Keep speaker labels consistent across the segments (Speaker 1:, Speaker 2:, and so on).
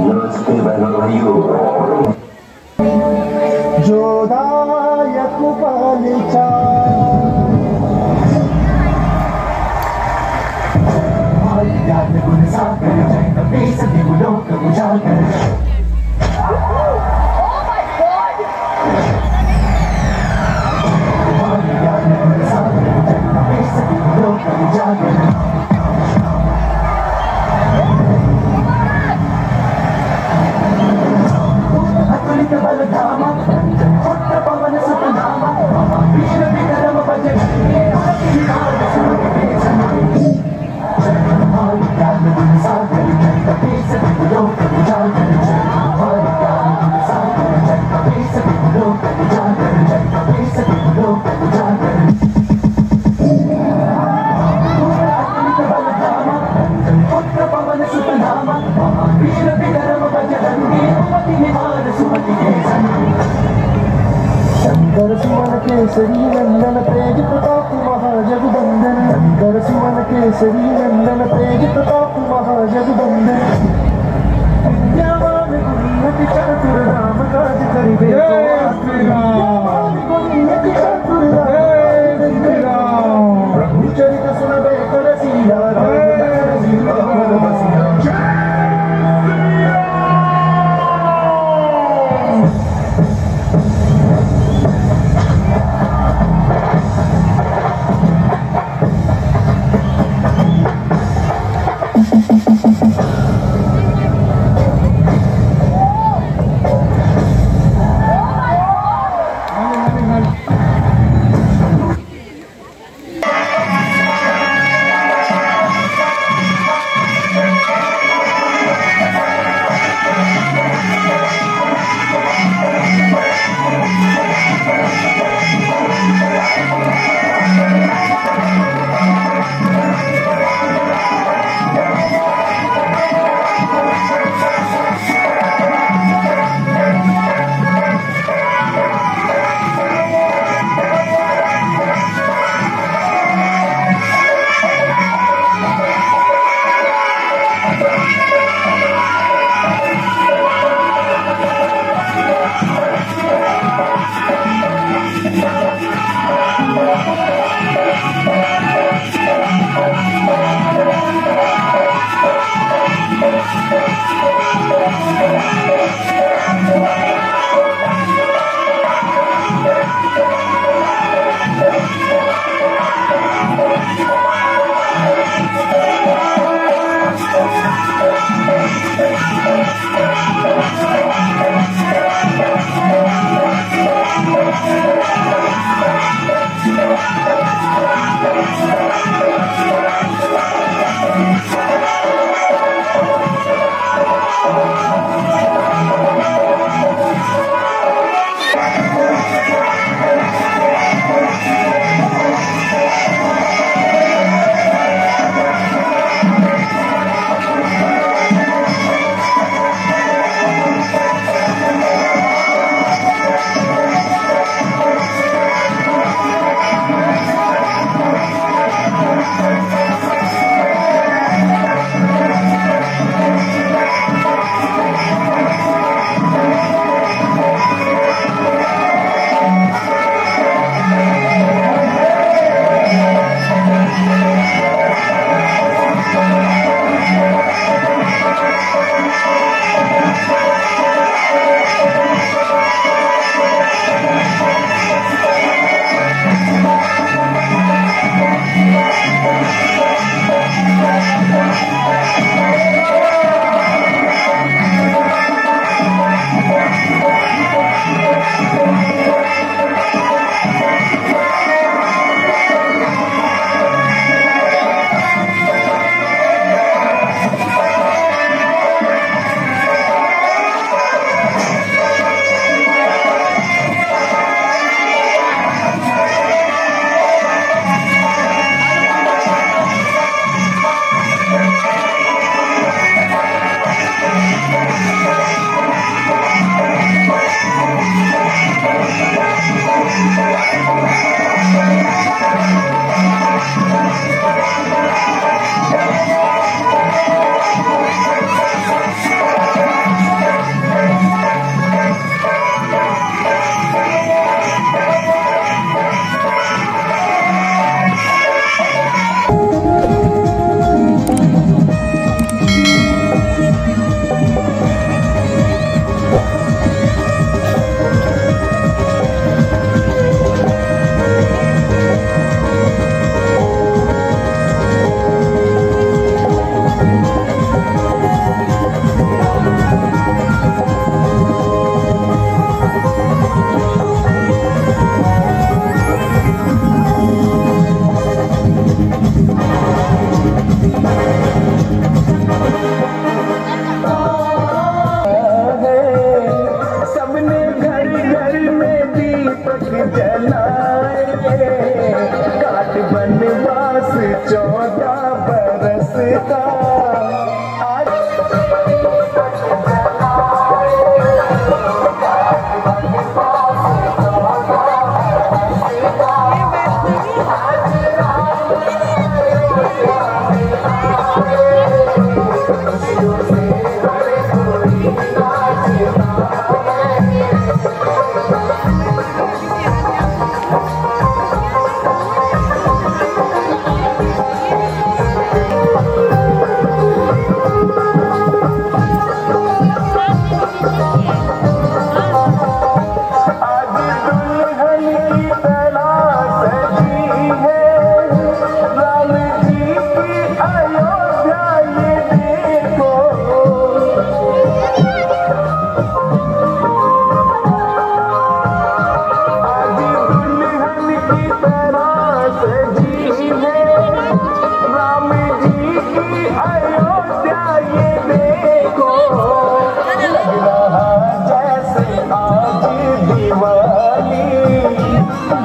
Speaker 1: नमस्ते बहनों भाइयों।
Speaker 2: जोदायक पालिचा याद गुण सागर जय कपी सभी गुणों का उजागर। याद गुण सागर जय कपी सभी गुणों का उजागर। अतुलित बल धामा पुत्र पवन सुत नामा वीर विक्रम बजरंगी हाथी नाद सुमति बेसनाई। हमारी ज्ञान गुण सागर जय कपी सभी गुणों का उजागर। हमारी ज्ञान गुण सागर जय कपी सभी गुणों का उजागर। जय कपी सभी गुणों का उजागर। अतुलित बल धामा पुत्र पवन सुत नामा वीर विक्रम बजरंगी हाथी नाद सुमति बेसनाई। शंकर सुमन केसरी नंदन तेज प्रताप महाजगबंदन। शंकर सुमन केसरी नंदन तेज प्रताप महाजगबंदन। विद्यावान गुणियति चातुर राम काज करिबे को विद्यावान गुणियति चातुर राम काज करिबे को। प्रभु चरित सुनबे कर सिया राम लखन सीता मन बसिया।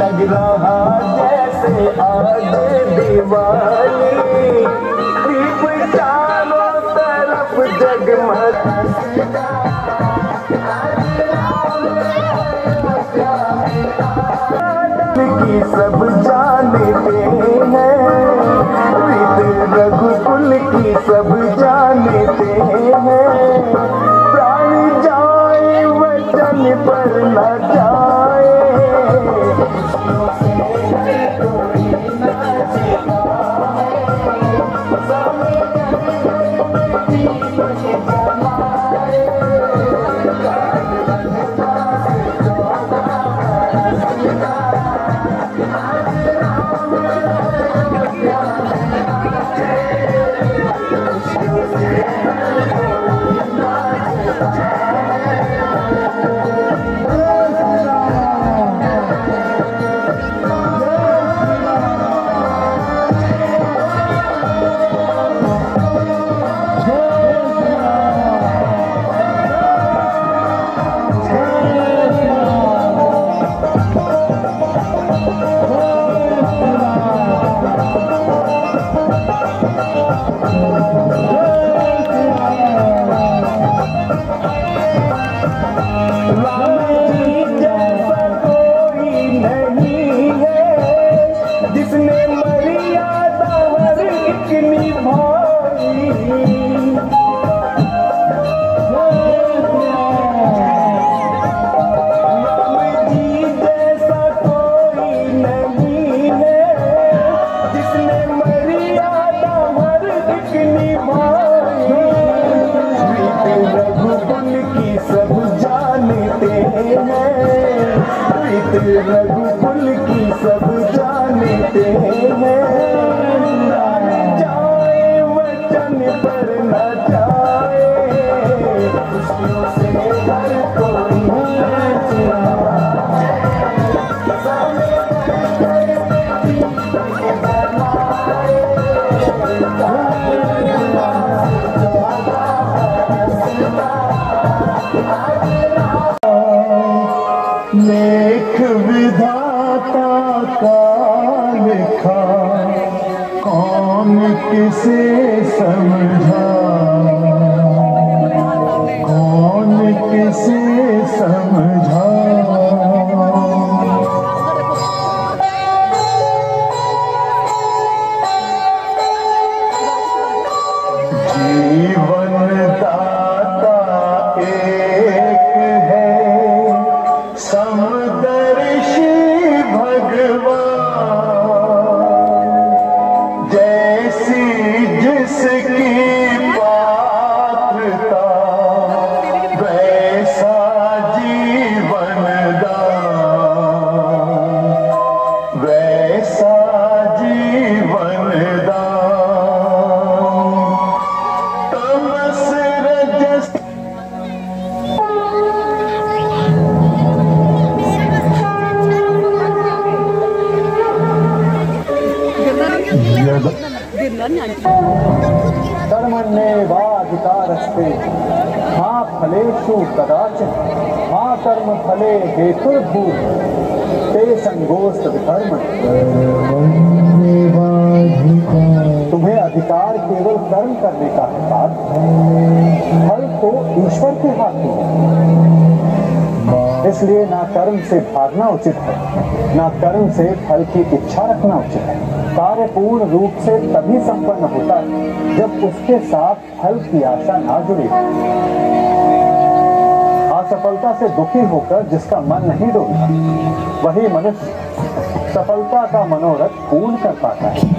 Speaker 2: लग रहा जैसे आगे दिवाली, दीप चारों तरफ जगमग की सब जानते हैं, रीत रघुकुल की सब जानते हैं। प्राण जाए वचन पर न जाए, रघुकुल की सब जानते हैं। जाए वचन पर न जाए, खुशियों से हर कोई लेख विधाता का लिखा, कौन किसे समझा, कौन किसे समझा। जीवन दाता एक है, समदर्शी भगवान, जैसी जिसकी पात्रता वैसा जीवन दान, वैसा जीवन दान। तमस रजस कर्मण्येवाधिकारस्ते मा फलेषु कदाचन मा कर्म फले हेतुर्भूत ते संगोस्त विकर्मण। तुम्हें अधिकार केवल कर्म करने का है, फल तो ईश्वर के हाथ में। इसलिए ना कर्म से भागना उचित है, ना कर्म से फल की इच्छा रखना उचित है। कार्य पूर्ण रूप से तभी संपन्न होता है जब उसके साथ फल की आशा ना जुड़ी। असफलता से दुखी होकर जिसका मन नहीं डोलता, वही मनुष्य सफलता का मनोरथ पूर्ण कर पाता है,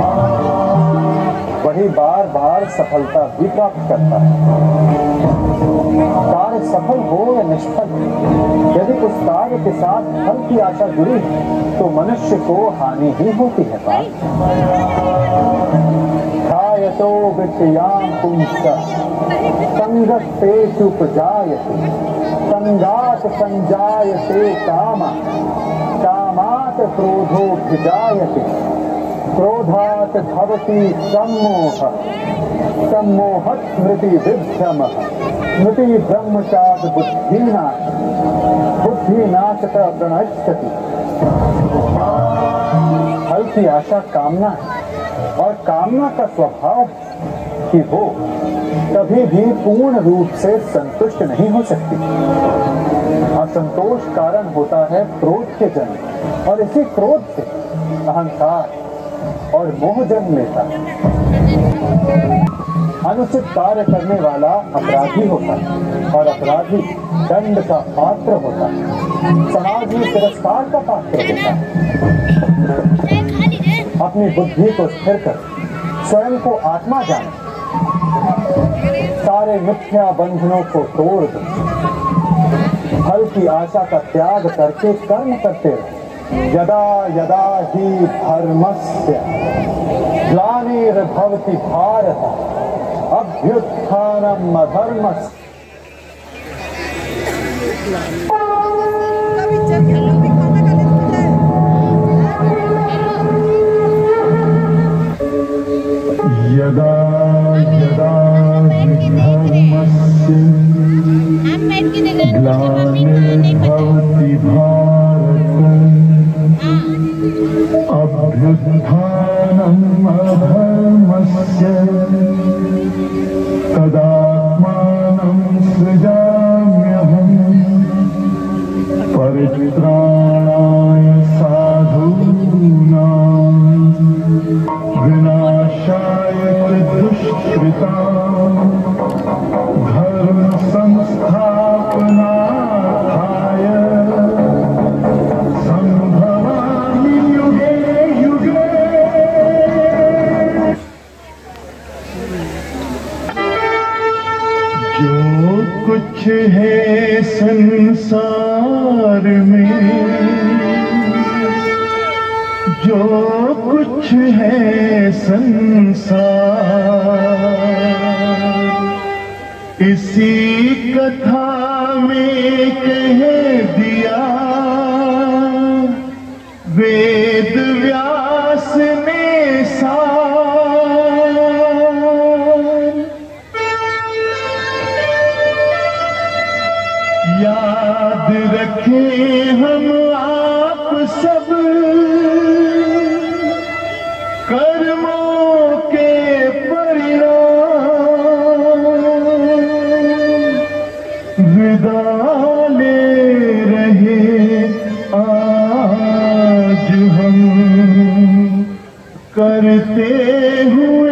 Speaker 2: वही बार बार सफलता भी प्राप्त करता है। कार्य सफल हो या निष्फल, यदि उस कार्य के साथ फल की आशा जुड़ी है तो मनुष्य को हानि ही होती है। ध्यायतो विद्यां पुंस संगस्तेषु प्रजायते, संगात् संजायते काम, कामात् क्रोधोऽभिजायते, क्रोधात् भवति सम्मोहः, सम्मोहात् स्मृति विभ्रमः, स्मृति ब्रह्मचात् बुद्धिनाशः,
Speaker 1: विधिनाशक प्रणश्यति। फल की आशा कामना है और कामना का स्वभाव कि वो कभी भी पूर्ण रूप से संतुष्ट नहीं हो सकती। असंतोष कारण होता है क्रोध के जन्म और इसी क्रोध से अहंकार और मोह जन्म लेता है। अनुचित कार्य करने वाला अपराधी होता है और अपराधी दंड का पात्र होता है, समाज में तिरस्कार का पात्र होता है। अपनी बुद्धि को स्थिर कर स्वयं को आत्मा जाने, सारे मिथ्या बंधनों को तोड़ दो, फल की आशा का त्याग करके कर्म करते रहो। यदा यदा ही धर्मस्य ग्लानिर्भवति भारत अभ्युत्थानम् अधर्मस्य। यदा यदा धर्मस्य ग्लानिर्भवति भारत अभ्युत्थानम् अधर्मस्य तदात्मानं सृजाम्यहम् परित्राणाय साधूनां विनाशाय दुष्कृतां धर्म संस्थापनार्थाय संभवामि युगे युगे। जो कुछ है संसार में, जो कुछ है संसार इसी कथा में कह दिया वेद व्यास ने सार। याद रखें हम आप सब कर्मों के परिणाम विदा ले रहे आज हम करते हुए